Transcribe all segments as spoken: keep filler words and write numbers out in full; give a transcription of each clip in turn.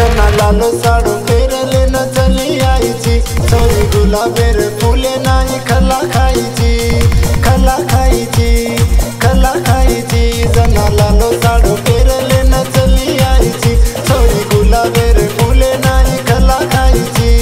जना लालो साड़ो पेरले न चली आई छी छोरी गुलाबेर फूले नाई खला खाई छी खला खाई छी खला खाई छी जना लालो साड़ो पेरले न चली आई छी छोरी गुलाबेर फूले नाई खला खाई छी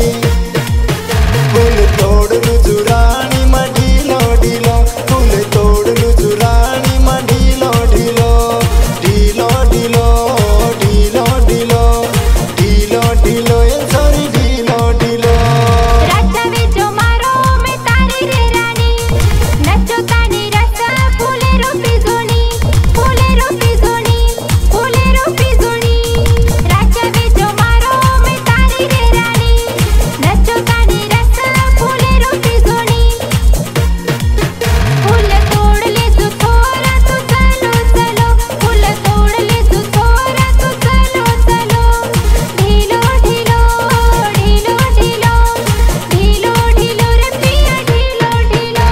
फूल तोड़ लुजुरानी मा ढीलो ढीलो फूल तोड़ लुजुरानी मा ढीलो ढीलो ढीलो ढीलो ढीलो ढीलो ढीलो ढीलो ए छोरी ढीलो ढीलो राजा विचो मारो में तारी रे रानी नचो तानी रस फूले रूपी जोनी फूले रूपी जोनी फूले रूपी जोनी राजा विचो मारो में तारी रे रानी नचो तानी रस फूले रूपी जोनी फूल तोड़ ले तू थोड़ा तू चलो चलो फूल तोड़ ले तू थोड़ा तू चलो चलो ढीलो ढीलो ढीलो ढीलो ढीलो ढीलो रे पिया ढीलो ढीलो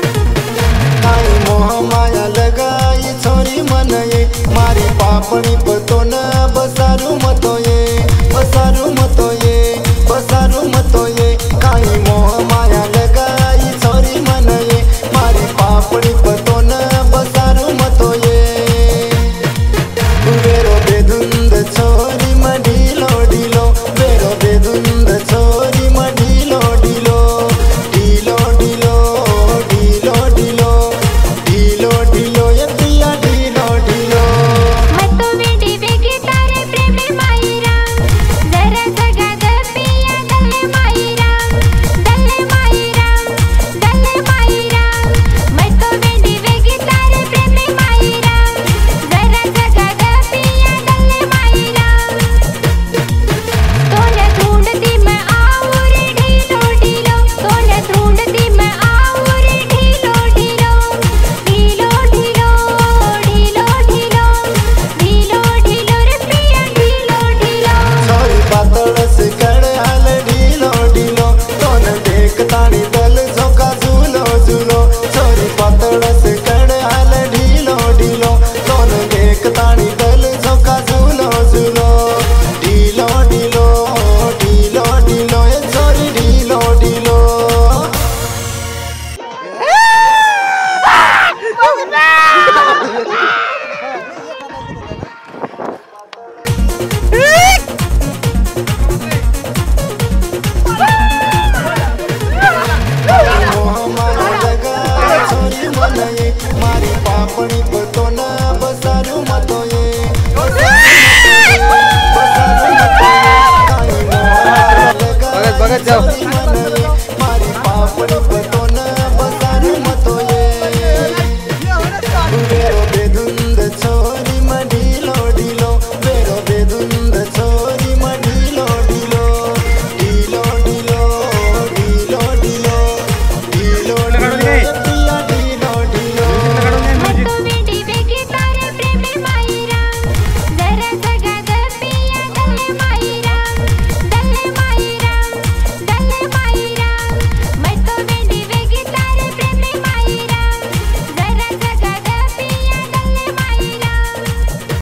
आई मोह माया लगाई छोरी मन ये मारी पापड़ी